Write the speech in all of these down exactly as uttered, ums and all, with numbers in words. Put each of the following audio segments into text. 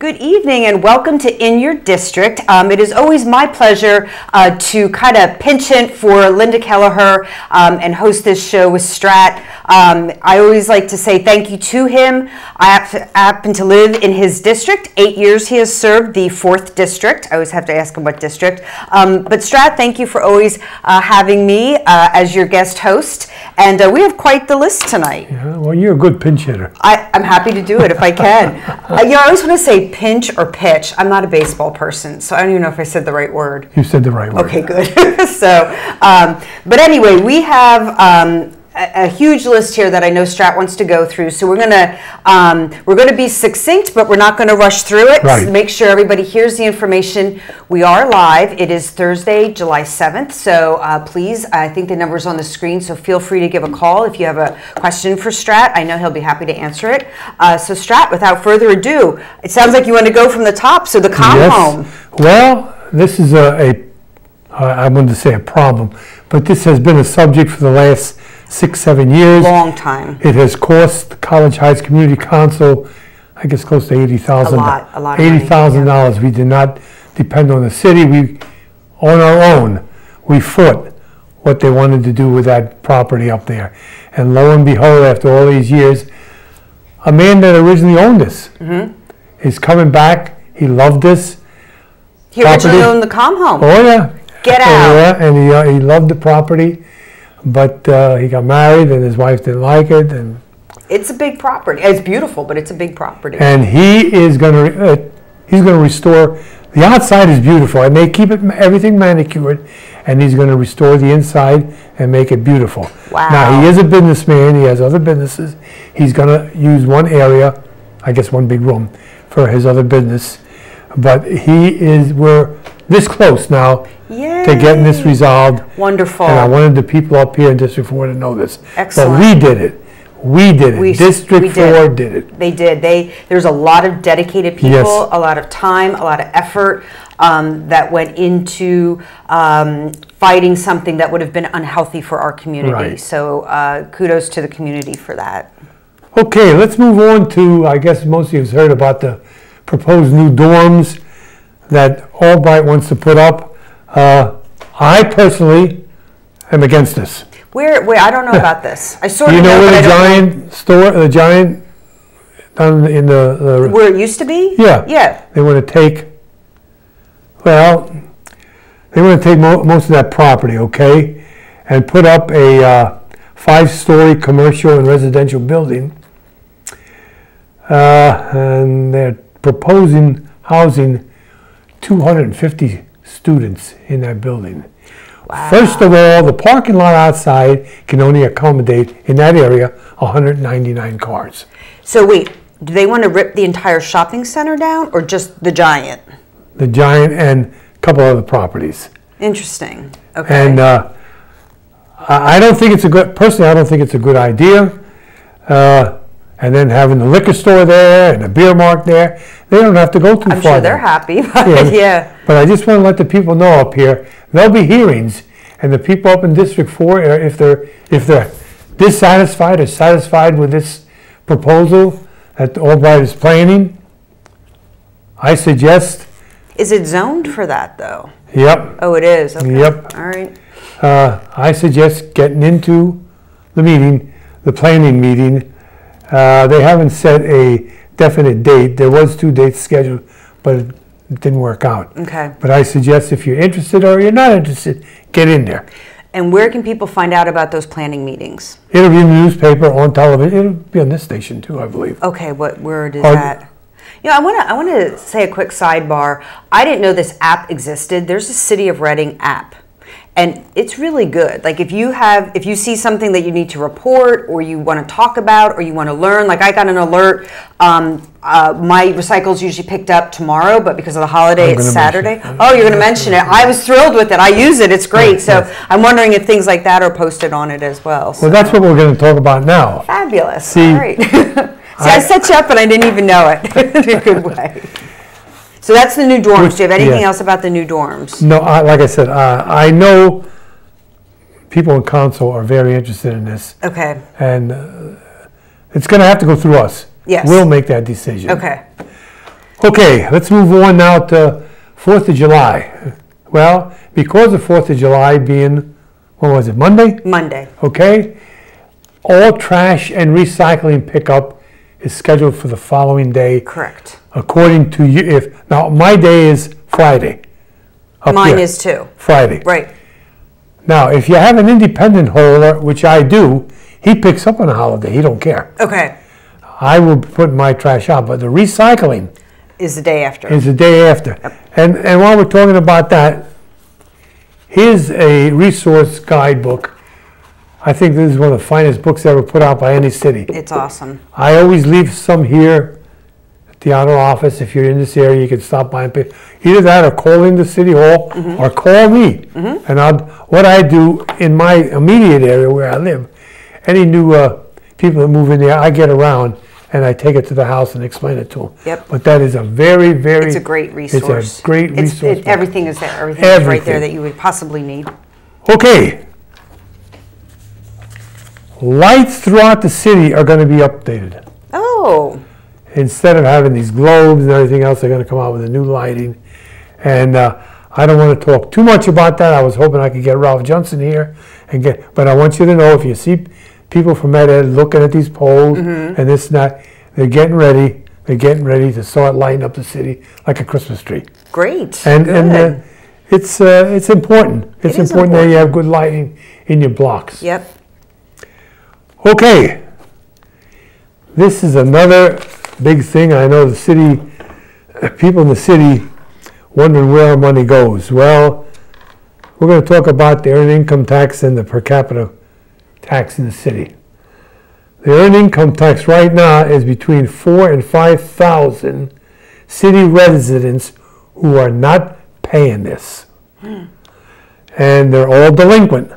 Good evening and welcome to In Your District. Um, it is always my pleasure uh, to kind of pinch hit for Linda Kelleher um, and host this show with Stratt. Um, I always like to say thank you to him. I happen to live in his district. Eight years he has served the fourth district. I always have to ask him what district. Um, but Stratt, thank you for always uh, having me uh, as your guest host. And uh, we have quite the list tonight. Yeah, well, you're a good pinch hitter. I, I'm happy to do it if I can. uh, you know, I always want to say pinch or pitch. I'm not a baseball person, so I don't even know if I said the right word. You said the right word. Okay, good. so, um, but anyway, we have um, a, a huge list here that I know Stratt wants to go through. So we're gonna um, we're gonna be succinct, but we're not going to rush through it. Right. Make sure everybody hears the information. We are live. It is Thursday, July seventh. So uh, please, I think the number's on the screen. So feel free to give a call if you have a question for Stratt. I know he'll be happy to answer it. Uh, so Stratt, without further ado, it sounds like you want to go from the top. So the calm yes. home. Well, this is a, a uh, I wanted to say a problem, but this has been a subject for the last six, seven years. Long time. It has cost the College Heights Community Council, I guess, close to eighty thousand dollars. A lot, a lot. eighty thousand dollars. Yeah. We did not depend on the city. We, on our own, we fought what they wanted to do with that property up there. And lo and behold, after all these years, a man that originally owned this mm-hmm. is coming back. He loved this. He originally owned the calm home. Oh, yeah. Get out. Oh, yeah, and he, uh, he loved the property. But uh, he got married, and his wife didn't like it, and it's a big property. It's beautiful, but it's a big property. And he is going to uh, he's going to restore. The outside is beautiful, and they keep it everything manicured, and he's going to restore the inside and make it beautiful. Wow! Now he is a businessman. He has other businesses. He's going to use one area, I guess one big room, for his other business. But he is we're this close now. Yay. To getting this resolved. Wonderful. And I wanted the people up here in District four to know this. Excellent. But we did it. We did it. We, District we four did. did it. They did. They There's a lot of dedicated people, yes. a lot of time, a lot of effort um, that went into um, fighting something that would have been unhealthy for our community. Right. So uh, kudos to the community for that. Okay, let's move on to, I guess most of you have heard about the proposed new dorms that Albright wants to put up. Uh, I personally am against this. Where? Where? I don't know about this. I sort you of know, know where the giant know. store, the giant down in the, the where it used to be. Yeah. Yeah. They want to take. Well, they want to take mo most of that property, okay, and put up a uh, five-story commercial and residential building, uh, and they're proposing housing two hundred fifty students in that building. Wow. First of all, the parking lot outside can only accommodate, in that area, one hundred ninety-nine cars. So wait, do they want to rip the entire shopping center down or just the giant? The giant and a couple other properties. Interesting. Okay. And uh, I don't think it's a good, personally, I don't think it's a good idea. Uh, and then having the liquor store there and the beer mart there, they don't have to go too I'm far. I'm sure they're there. happy, but yeah. yeah. But I just want to let the people know up here, there'll be hearings, and the people up in District four, if they're if they're dissatisfied or satisfied with this proposal that Albright is planning, I suggest. Is it zoned for that though? Yep. Oh, it is. Okay. Yep. All right. Uh, I suggest getting into the meeting, the planning meeting. Uh, they haven't set a definite date. There was two dates scheduled, but it didn't work out. Okay. But I suggest if you're interested or you're not interested, get in there. And where can people find out about those planning meetings? It'll be in the newspaper, on television. It'll be on this station too, I believe. Okay. What word is Or, that? You know, I want to I want to say a quick sidebar. I didn't know this app existed. There's a City of Reading app. And it's really good. Like if you have, if you see something that you need to report or you want to talk about or you want to learn, like I got an alert, um, uh, my recycle's usually picked up tomorrow, but because of the holiday, it's Saturday. Oh, you're going to mention it. I was thrilled with it. I use it. It's great. So I'm wondering if things like that are posted on it as well. So. Well, that's what we're going to talk about now. Fabulous. See, all right. See, I, I set you up and I didn't even know it in a good way. So that's the new dorms. Do you have anything yeah. else about the new dorms? No, I, like I said, uh, I know people in council are very interested in this. Okay. And uh, it's going to have to go through us. Yes. We'll make that decision. Okay. Okay, let's move on now to fourth of July. Well, because of fourth of July being, what was it, Monday? Monday. Okay. All trash and recycling pickup is scheduled for the following day. Correct. According to you, if, now my day is Friday. up Mine here. is too. Friday. Right. Now, if you have an independent hauler, which I do, he picks up on a holiday. He don't care. Okay. I will put my trash out, but the recycling Is the day after. is the day after. Yep. And and while we're talking about that, here's a resource guidebook. I think this is one of the finest books ever put out by any city. It's awesome. I always leave some here at the outer office. If you're in this area, you can stop by and pick. Either that or call into City Hall Mm-hmm. or call me. Mm-hmm. And I'll, what I do in my immediate area where I live, any new uh, people that move in there, I get around and I take it to the house and explain it to them. Yep. But that is a very, very... It's a great resource. It's a great It's- resource. It, everything is there. Everything, is right there Everything. that you would possibly need. Okay. Lights throughout the city are going to be updated. Oh. Instead of having these globes and everything else, they're going to come out with a new lighting. And uh, I don't want to talk too much about that. I was hoping I could get Ralph Johnson here and get, but I want you to know if you see people from Med Ed looking at these poles Mm-hmm. and this and that, they're getting ready. They're getting ready to start lighting up the city like a Christmas tree. Great. And Good. and uh, it's uh, it's important. It's It is important that you important. have good lighting in your blocks. Yep. Okay, this is another big thing. I know the city, people in the city wondering where our money goes. Well, we're going to talk about the earned income tax and the per capita tax in the city. The earned income tax right now is between four and five thousand city residents who are not paying this, and they're all delinquent.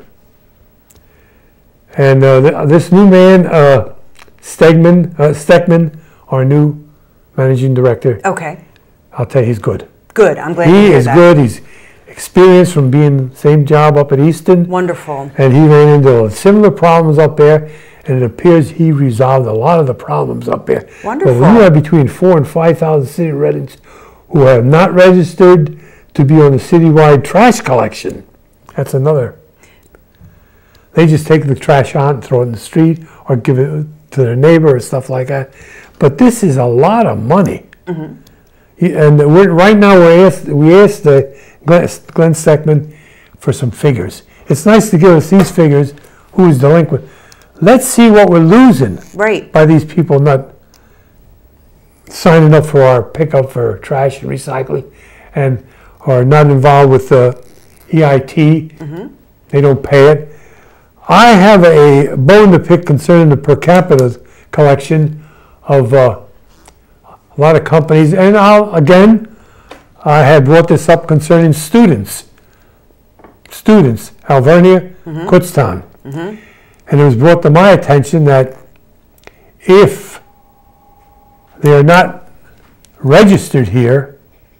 And uh, th- this new man, uh, Stegman, uh, Steckman, our new managing director, Okay. I'll tell you, he's good. Good. I'm glad to He hear is that. good. He's experienced from being same job up at Easton, Wonderful. and he ran into similar problems up there. And it appears he resolved a lot of the problems up there. Wonderful. But when you have between four and five thousand city residents who have not registered to be on the citywide trash collection, that's another. They just take the trash out and throw it in the street or give it to their neighbor or stuff like that. But this is a lot of money. Mm-hmm. He- And we're, right now we asked, we asked uh, Glenn, Glenn Steckman for some figures. It's nice to give us these figures, who is delinquent. Let's see what we're losing Right. by these people not signing up for our pickup for trash and recycling and are not involved with the E I T. Mm-hmm. They don't pay it. I have a bone to pick concerning the per capita collection of uh, a lot of companies. And I'll, again, I had brought this up concerning students. Students, Alvernia, Mm-hmm. Kutztown. Mm-hmm. And it was brought to my attention that if they are not registered here,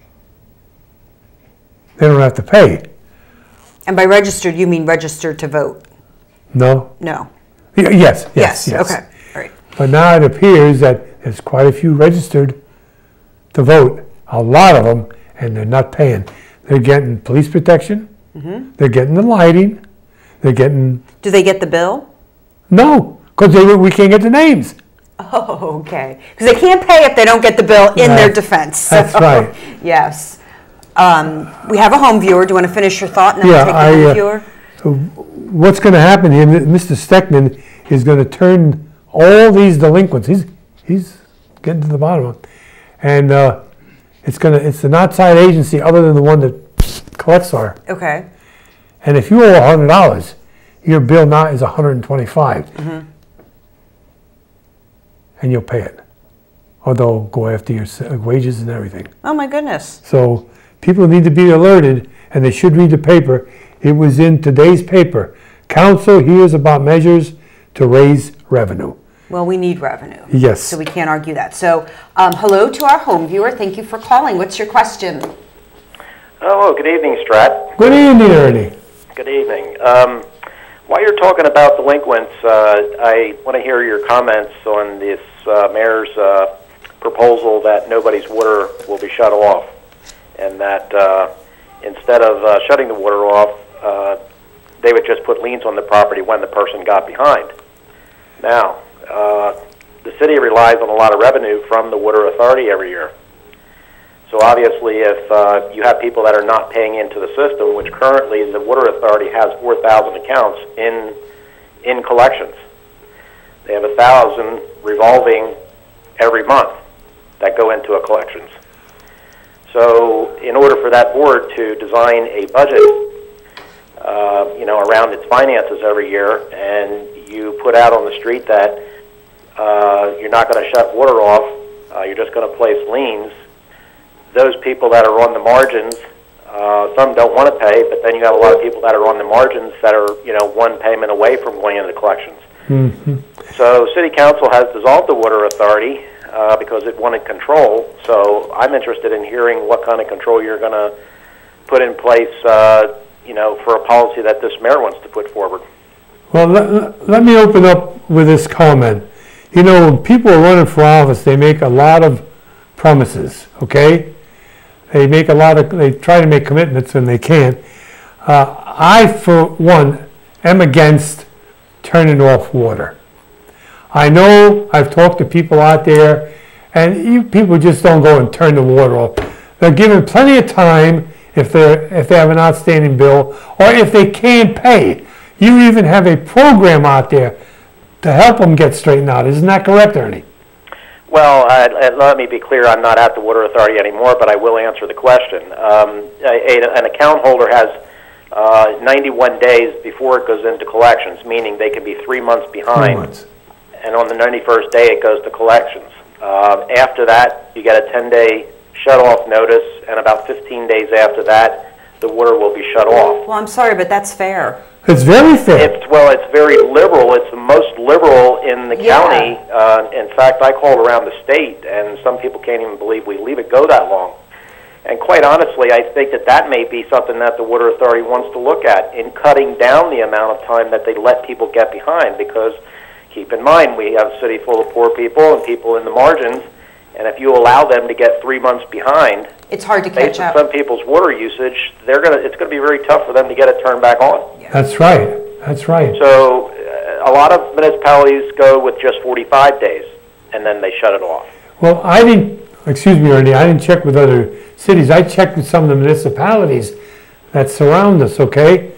they don't have to pay. And by registered, you mean registered to vote? No? No. Y- Yes, yes, Yes. yes. Okay. All right. But now it appears that there's quite a few registered to vote, a lot of them, and they're not paying. They're getting police protection, Mm-hmm. they're getting the lighting, they're getting, Do they get the bill? no, because we can't get the names. Oh, okay. Because they can't pay if they don't get the bill in their Right. defense. That's So, right. Yes. Um, we have a home viewer. Do you want to finish your thought and then Yeah, we'll take the I, home uh, viewer? What's going to happen here, Mister Steckman is going to turn all these delinquents, he's, he's getting to the bottom of it. And uh, it's going to, it's an outside agency other than the one that collects our. Okay. And if you owe one hundred dollars, your bill now is one hundred twenty-five dollars. Mm-hmm. And you'll pay it. Or they'll go after your s- wages and everything. Oh, my goodness. So people need to be alerted, and they should read the paper. It was in today's paper. Council hears about measures to raise revenue. Well, we need revenue. Yes. So we can't argue that. So um, hello to our home viewer. Thank you for calling. What's your question? Oh, good evening, Stratt. Good evening, Ernie. Good evening. Um, while you're talking about delinquents, uh, I want to hear your comments on this uh, mayor's uh, proposal that nobody's water will be shut off, and that uh, instead of uh, shutting the water off, uh, they would just put liens on the property when the person got behind. Now, uh, the city relies on a lot of revenue from the water authority every year. So obviously, if uh, you have people that are not paying into the system, which currently the water authority has four thousand accounts in in collections, they have a thousand revolving every month that go into a collections. So in order for that board to design a budget, uh, you know, around its finances every year, and you put out on the street that uh, you're not going to shut water off, uh, you're just going to place liens, those people that are on the margins, uh, some don't want to pay, but then you have a lot of people that are on the margins that are, you know, one payment away from going into the collections. Mm-hmm. So City Council has dissolved the water authority uh, because it wanted control. So I'm interested in hearing what kind of control you're going to put in place, uh, you know, for a policy that this mayor wants to put forward. Well, let, let me open up with this comment. You know, when people are running for office, they make a lot of promises, okay? They make a lot of, they try to make commitments and they can't. Uh, I, for one, am against turning off water. I know I've talked to people out there, and you, people just don't go and turn the water off. They're given plenty of time if they if they have an outstanding bill, or if they can't pay. You even have a program out there to help them get straightened out. Isn't that correct, Ernie? Well, uh, let me be clear. I'm not at the water authority anymore, but I will answer the question. Um, a, a, an account holder has uh, ninety-one days before it goes into collections, meaning they can be three months behind. Three months. And on the ninety-first day, it goes to collections. Uh, after that, you get a ten-day shut-off notice, and about fifteen days after that, the water will be shut off. Well, I'm sorry, but that's fair. It's very fair. It's, well, it's very liberal. It's the most liberal in the Yeah. county. Uh, in fact, I called around the state, and some people can't even believe we leave it go that long. And quite honestly, I think that that may be something that the Water Authority wants to look at in cutting down the amount of time that they let people get behind, because keep in mind, we have a city full of poor people and people in the margins, and if you allow them to get three months behind, it's hard to based catch on up. some people's water usage, they're gonna, it's going to be very tough for them to get it turned back on. Yeah. That's right. That's right. So uh, a lot of municipalities go with just forty-five days, and then they shut it off. Well, I didn't, excuse me, Ernie, I didn't check with other cities. I checked with some of the municipalities that surround us, okay?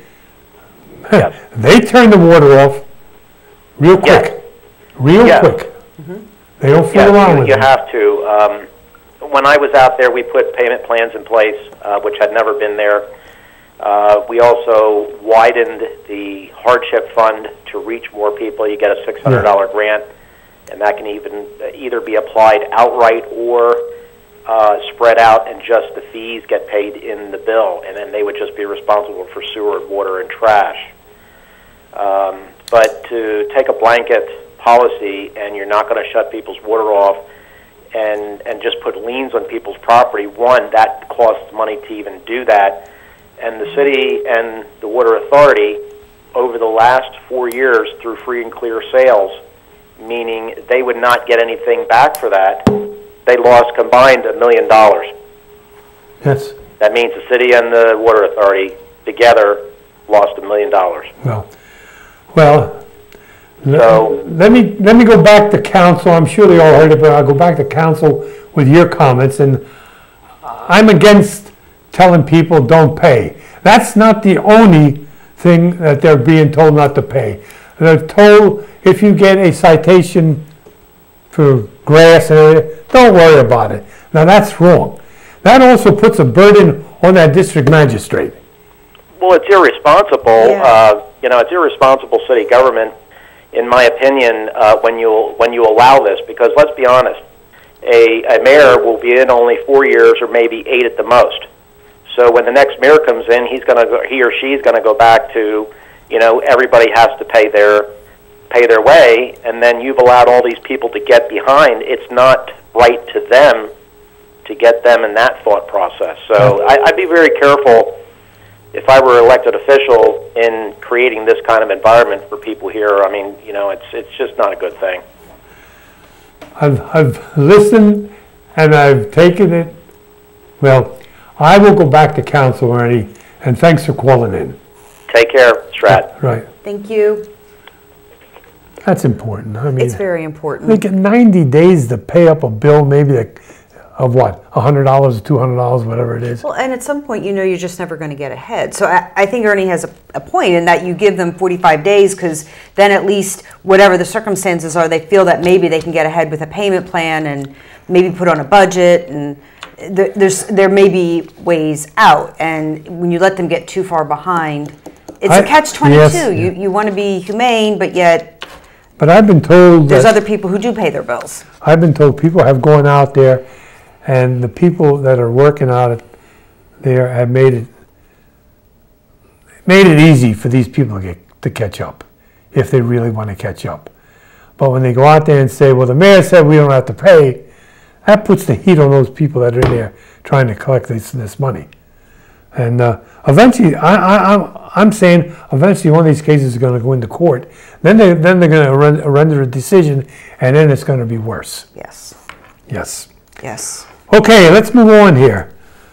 Yes. They turn the water off real quick. Yes. Real Yes. quick. Mm-hmm. They don't fool Yes, around you, with you it. have to. Um, when I was out there, we put payment plans in place, uh, which had never been there. Uh, we also widened the hardship fund to reach more people. You get a six hundred dollars yeah. grant, and that can even either be applied outright or uh, spread out, and just the fees get paid in the bill, and then they would just be responsible for sewer, water, and trash. Um, but to take a blanket policy and you're not going to shut people's water off and, and just put liens on people's property, one, that costs money to even do that. And the city and the Water Authority, over the last four years through free and clear sales, meaning they would not get anything back for that, they lost combined a million dollars. Yes. That means the city and the Water Authority together lost a million dollars. Well, well, So, let me let me go back to council. I'm sure they all heard it, but I'll go back to council with your comments. And I'm against telling people don't pay. That's not the only thing that they're being told not to pay. They're told if you get a citation for grass area, don't worry about it. Now that's wrong. That also puts a burden on that district magistrate. well, it's irresponsible. Yeah. Uh, you know, it's irresponsible city government, in my opinion, uh, when you when you allow this. Because let's be honest, a, a mayor will be in only four years or maybe eight at the most. So when the next mayor comes in, he's going to go, he or she's going to go back to, you know, everybody has to pay their pay their way, and then you've allowed all these people to get behind. It's not right to them to get them in that thought process. So I, I'd be very careful if I were an elected official in creating this kind of environment for people here. I mean, you know, it's it's just not a good thing. I've, I've listened and I've taken it, well, I will go back to council, Ernie, and thanks for calling in. Take care, Stratt. Right. Thank you. That's important. I mean, It's very important. they get ninety days to pay up a bill, maybe like, of what, one hundred dollars or two hundred dollars, whatever it is. Well, and at some point, you know, you're just never going to get ahead. So I, I think Ernie has a, a point in that you give them forty-five days, because then at least whatever the circumstances are, they feel that maybe they can get ahead with a payment plan and maybe put on a budget, and there, there's there may be ways out. And when you let them get too far behind, it's I- a catch twenty-two. yes, You you want to be humane, but yet But I've been told there's that, other people who do pay their bills. I've been told people have gone out there, and the people that are working out it there have made it made it easy for these people to get to catch up, if they really want to catch up. But when they go out there and say, well, the mayor said we don't have to pay, that puts the heat on those people that are in there trying to collect this, this money. And uh, eventually, I, I, I'm, I'm saying eventually one of these cases is going to go into court. Then, they, then they're going to render, render a decision, and then it's going to be worse. Yes. Yes. Yes. Okay, let's move on here.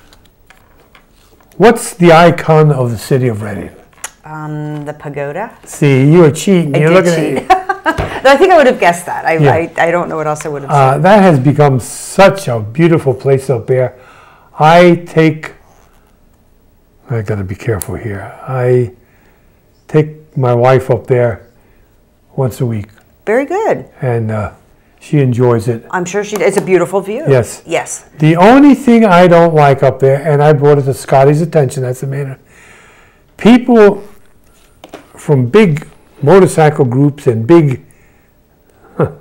What's the icon of the city of Reading? Um, the pagoda. See, you are cheating. I You're did looking cheat. at No, I think I would have guessed that. I, Yeah. I, I don't know what else I would have uh, said. that has become such a beautiful place up there. I take, I got to be careful here. I take my wife up there once a week, Very good. and uh, she enjoys it. I'm sure she. It's a beautiful view. Yes. Yes. The only thing I don't like up there, and I brought it to Scotty's attention, that's the main, people from big motorcycle groups and big huh,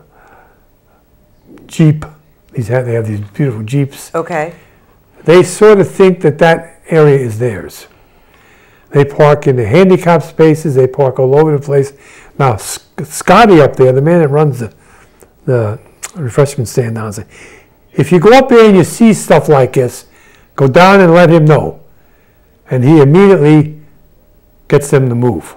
Jeep, these have, they have these beautiful Jeeps, Okay. they sort of think that that area is theirs. They park in the handicap spaces, they park all over the place. Now, S- Scotty up there, the man that runs the, the refreshment stand down, said, if you go up there and you see stuff like this, go down and let him know. And he immediately gets them to move.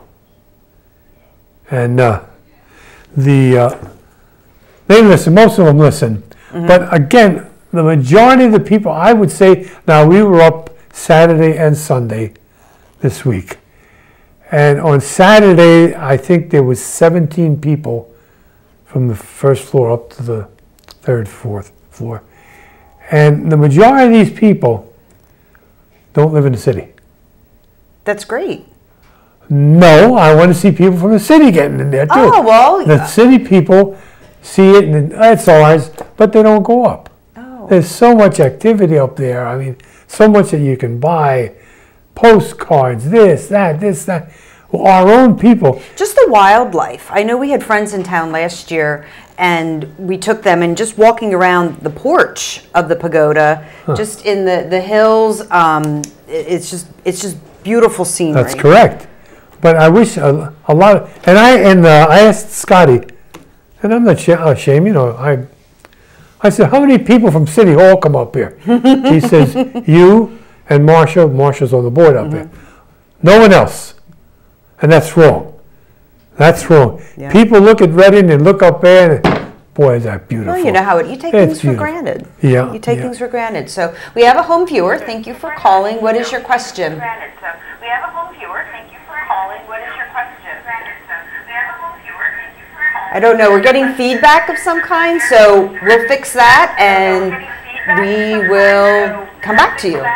And uh, the, uh, they listen, most of them listen. Mm-hmm. But again, the majority of the people, I would say, now we were up Saturday and Sunday this week. And on Saturday, I think there was seventeen people from the first floor up to the third, fourth floor. And the majority of these people don't live in the city. That's great. No, I want to see people from the city getting in there too. Oh, well, The city people see it and it's ours, but they don't go up. Oh. There's so much activity up there. I mean, so much that you can buy, postcards, this, that, this, that. Well, our own people. Just the wildlife. I know we had friends in town last year, and we took them, and just walking around the porch of the pagoda, huh. just in the the hills. Um, it, it's just it's just beautiful scenery. That's correct. But I wish a, a lot of, and I and uh, I asked Scotty, and I'm not sh- ashamed, you know, I I said, how many people from City Hall come up here? He says, you and Marcia. Marcia's on the board up mm-hmm. there. No one else. And that's wrong. That's wrong. Yeah. People look at Reading and look up there, and boy, is that beautiful. Well, you know how it, you take it's things beautiful. for granted. Yeah. You take yeah. things for granted. So we have a home viewer. Thank you for calling. What is your question? So we have a home viewer. Thank you for calling. What is your question? We have a home viewer. Thank you for calling. I don't know. We're getting feedback of some kind, so we'll fix that and we will come back to you.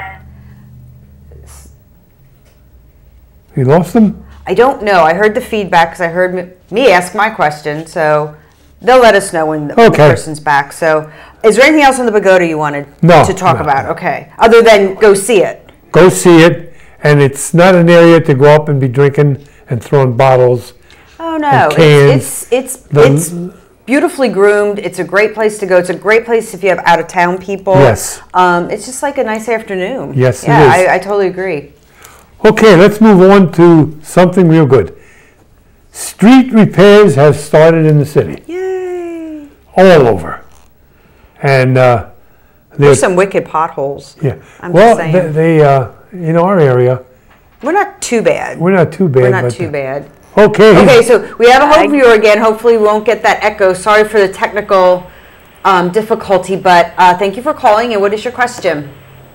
You lost them? I don't know. I heard the feedback because I heard me, me ask my question, so they'll let us know when the, when the Okay. person's back. So is there anything else on the pagoda you wanted No, to talk no, about? no. Okay. Other than go see it. Go see it, and it's not an area to go up and be drinking and throwing bottles. Oh no, and cans. it's it's it's, The- it's beautifully groomed. It's a great place to go. It's a great place if you have out of town people. Yes. Um, it's just like a nice afternoon. Yes, it yeah, is. I, I totally agree. Okay, let's move on to something real good. Street repairs have started in the city, Yay! all over. And uh, There's there's some wicked potholes. yeah. I'm well, just they, saying. they uh, in our area, We're not too bad. we're not too bad. We're not but too bad. Okay. Okay, so we have a home viewer again. Hopefully we won't get that echo. Sorry for the technical um, difficulty, but uh, thank you for calling. And what is your question?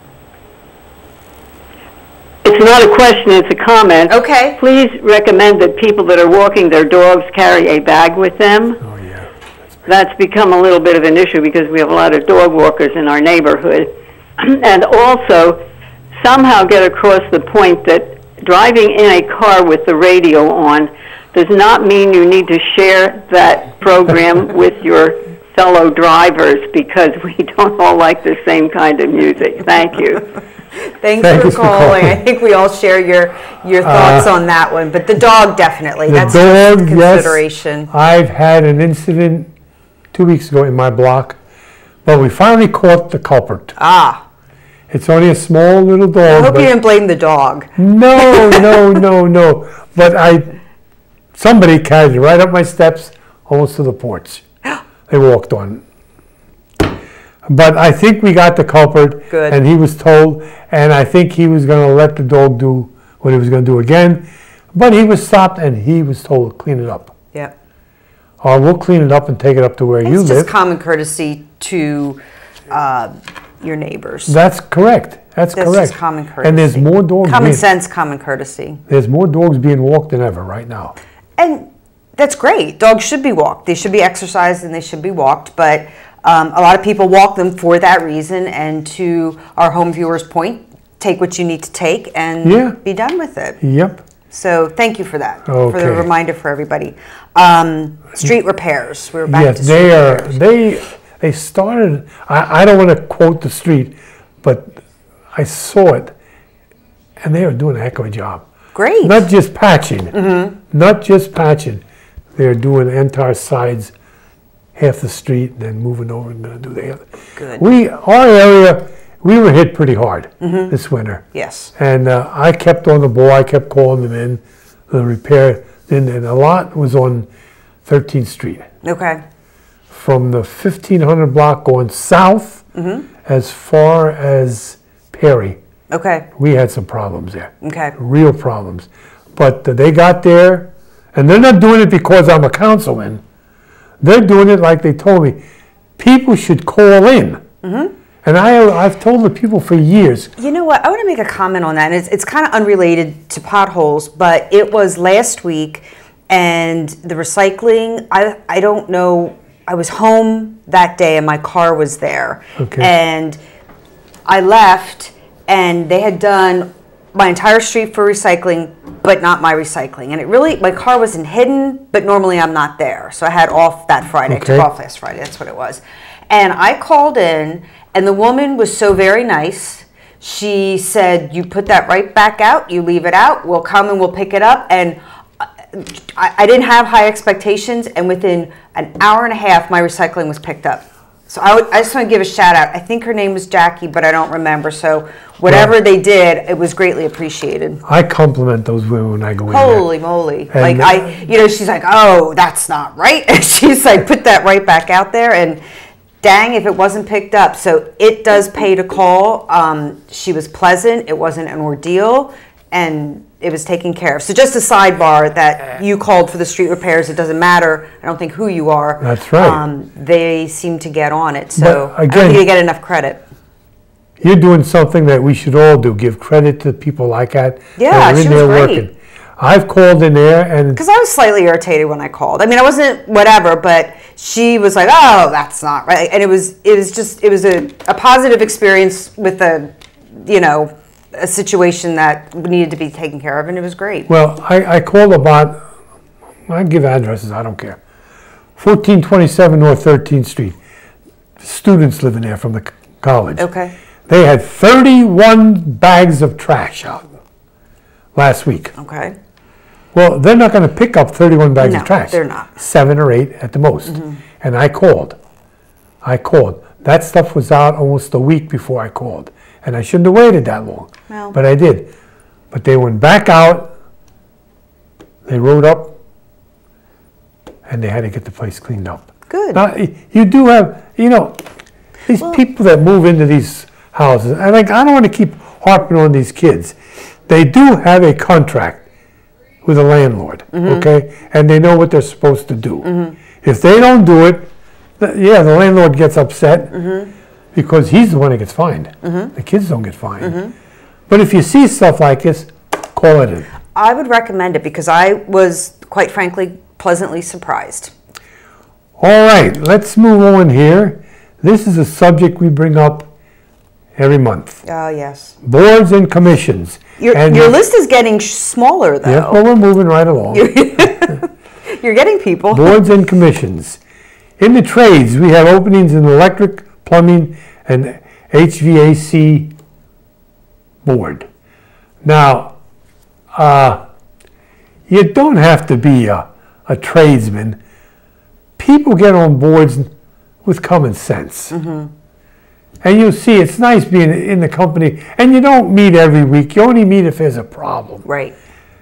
It's not a question, it's a comment. Okay. Please recommend that people that are walking their dogs carry a bag with them. Oh, yeah. That's become a little bit of an issue because we have a lot of dog walkers in our neighborhood. And also, somehow get across the point that driving in a car with the radio on does not mean you need to share that program with your fellow drivers, because we don't all like the same kind of music. Thank you. Thanks Thank for, you for calling. calling. I think we all share your your thoughts Uh, on that one, but the dog definitely. The That's dog, a consideration. yes. I've had an incident two weeks ago in my block, but we finally caught the culprit. Ah, It's only a small little I dog. hope but you didn't blame the dog. No, no, no, no. But I, somebody carried it right up my steps, almost to the porch. They walked on. But I think we got the culprit. Good. And he was told, and I think he was going to let the dog do what he was going to do again. But he was stopped, and he was told to clean it up. Yeah. Or we'll clean it up and take it up to where you It's live. just common courtesy to uh, your neighbors. That's correct. That's, That's correct. just common courtesy. And there's more dogs. Common being, sense, common courtesy. There's more dogs being walked than ever right now. And that's great. Dogs should be walked. They should be exercised and they should be walked. But um, a lot of people walk them for that reason. And to our home viewers' point, take what you need to take and Yeah. be done with it. Yep. So thank you for that, for the Okay. reminder for everybody. Um, street repairs. We're back Yes, to street they are. repairs. They they started. I, I don't want to quote the street, but I saw it, and they are doing a heck of a job. Great. Not just patching. Mm-hmm. Not just patching. They're doing entire sides, half the street, then moving over and going to do the other. Good. We our area. We were hit pretty hard this winter. Yes. And uh, I kept on the ball. I kept calling them in, the repair. And, and a lot was on thirteenth street. Okay. From the fifteen hundred block going south as far as Perry. Okay. We had some problems there, Okay. real problems. But uh, they got there, and they're not doing it because I'm a councilman. They're doing it like they told me. People should call in. And I, I've told the people for years. You know what? I want to make a comment on that. And it's, it's kind of unrelated to potholes, but it was last week, and the recycling, I, I don't know, I was home that day and my car was there. Okay. And I left, and they had done my entire street for recycling, but not my recycling. And it really, my car wasn't hidden, but normally I'm not there. So I had off that Friday. I Okay. took off last Friday. That's what it was. And I called in, and the woman was so very nice. She said, you put that right back out, you leave it out, we'll come and we'll pick it up. And I, I didn't have high expectations, and within an hour and a half, my recycling was picked up. So I, would, I just want to give a shout out. I think her name was Jackie, but I don't remember. So whatever Well, they did, it was greatly appreciated. I compliment those women when I go in there. Holy moly. And Like, uh, I, you know, she's like, oh, that's not right. And she's like, put that right back out there. And dang, if it wasn't picked up. So it does pay to call. Um, she was pleasant. It wasn't an ordeal. And it was taken care of. So just a sidebar that you called for the street repairs. It doesn't matter. I don't think who you are. That's right. Um, they seem to get on it. So But I don't again- think they get enough credit. You're doing something that we should all do. Give credit to people like that. Yeah, that are in she was there great. working. I've called in there and Because I was slightly irritated when I called. I mean, I wasn't whatever, but she was like, "Oh, that's not right," and it was, it was just, it was a, a positive experience with a, you know, a situation that needed to be taken care of, and it was great. well, I, I called about. I give addresses. I don't care. fourteen twenty-seven North thirteenth Street. Students living there from the c- college. Okay. They had thirty-one bags of trash out last week. Okay. Well, they're not going to pick up thirty-one bags No, of trash. they're not. Seven or eight at the most. Mm-hmm. And I called. I called. That stuff was out almost a week before I called. And I shouldn't have waited that long. Well. But I did. But they went back out. They rode up. And they had to get the place cleaned up. Good. Now, y- you do have, you know, these Well- people that move into these houses, and like, I don't want to keep harping on these kids. They do have a contract with a landlord, Mm-hmm. okay? And they know what they're supposed to do. If they don't do it, the, yeah, the landlord gets upset Mm-hmm. because he's the one that gets fined. Mm-hmm. The kids don't get fined. Mm-hmm. But if you see stuff like this, call it in. I would recommend it because I was, quite frankly, pleasantly surprised. All right, let's move on here. This is a subject we bring up every month. Oh, yes. Boards and commissions. Your, and your list is getting sh- smaller, though. Yeah, well, we're moving right along. You're getting people. Boards and commissions. In the trades, we have openings in electric, plumbing, and H V A C board. Now, uh, you don't have to be a, a tradesman. People get on boards with common sense. Mm-hmm. And you'll see it's nice being in the company, and you don't meet every week. You only meet if there's a problem. Right.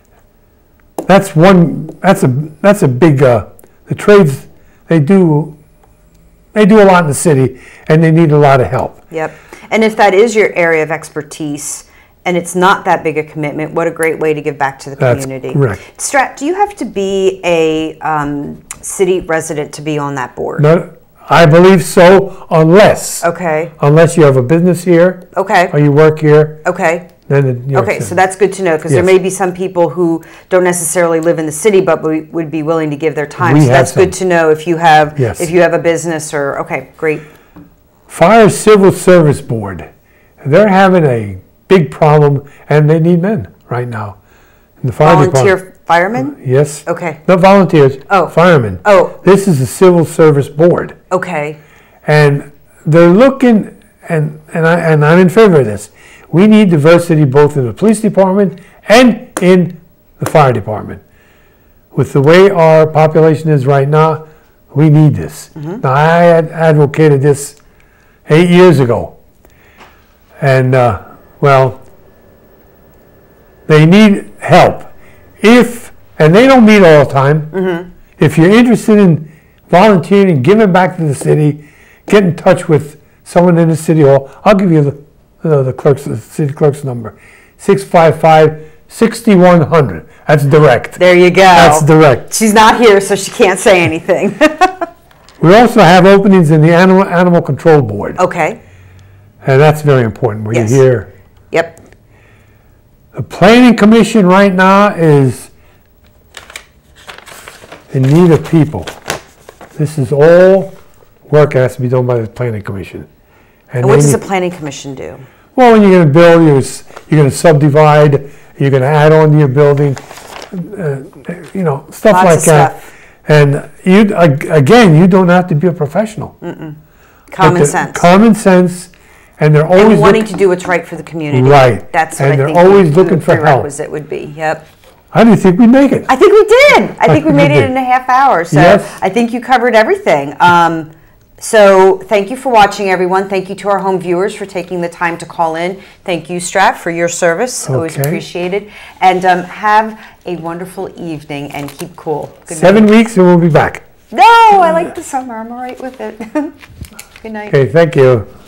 That's one. That's a that's a big. Uh, the trades they do. They do a lot in the city, and they need a lot of help. Yep. And if that is your area of expertise, and it's not that big a commitment, what a great way to give back to the That's community. correct. Stratt, do you have to be a um, city resident to be on that board? No, I believe so, unless Okay. unless you have a business here Okay. or you work here. Okay. Then it, you're Okay, so citizen. that's good to know because there Yes. may be some people who don't necessarily live in the city but we would be willing to give their time. We so have that's good some. to know if you have Yes. if you have a business or okay, great. Fire Civil Service Board. They're having a big problem, and they need men right now. In the fire Volunteer department. firemen? Yes. Okay. Not volunteers. Oh. Firemen. Oh. This is the Civil Service Board. Okay. And they're looking, and, and, I, and I'm in favor of this. We need diversity both in the police department and in the fire department. With the way our population is right now, we need this. Mm-hmm. Now, I had advocated this eight years ago. And, uh, well, they need help. If, and they don't meet all the time, mm-hmm. if you're interested in volunteering and giving back to the city, get in touch with someone in the city hall. I'll give you the uh, the clerk's the city clerk's number, six five five, six one zero zero. That's direct. There you go. That's direct. She's not here, so she can't say anything. We also have openings in the animal animal control board, Okay. and that's very important. Where Yes. you hear Yep. the planning commission right now is in need of people. This is all work that has to be done by the planning commission. And what they does the need- planning commission do? Well, when you're going to build, you're, s- you're going to subdivide, you're going to add on to your building, uh, you know, stuff Lots like of that. stuff. And you, ag- again, you don't have to be a professional. But Common the- sense. Common sense, and they're always And wanting look- to do what's right for the community. Right. That's And what I they're think always the looking for help. prerequisite would be. Yep. I didn't think we'd make it. I think we did. I think we We made it did. in a half hour. So Yes. I think you covered everything. Um, so thank you for watching, everyone. Thank you to our home viewers for taking the time to call in. Thank you, Stratt, for your service. Always Okay. appreciated. And um, have a wonderful evening and keep cool. Good Seven night. weeks and we'll be back. No, I like the summer. I'm all right with it. Good night. Okay, thank you.